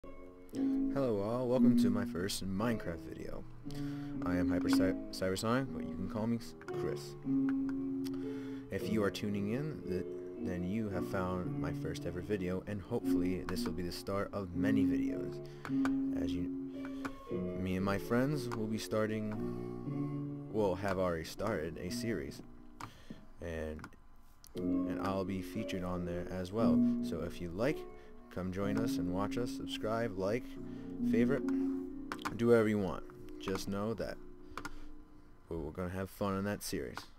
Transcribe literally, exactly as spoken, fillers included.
Hello all, welcome to my first Minecraft video. I am HyperCyberSonic, but you can call me Chris. If you are tuning in, th then you have found my first ever video, and hopefully this will be the start of many videos. As you, me and my friends will be starting, well, have already started a series, and and I'll be featured on there as well. So if you like, come join us and watch us, subscribe, like, favorite, do whatever you want. Just know that we're going to have fun in that series.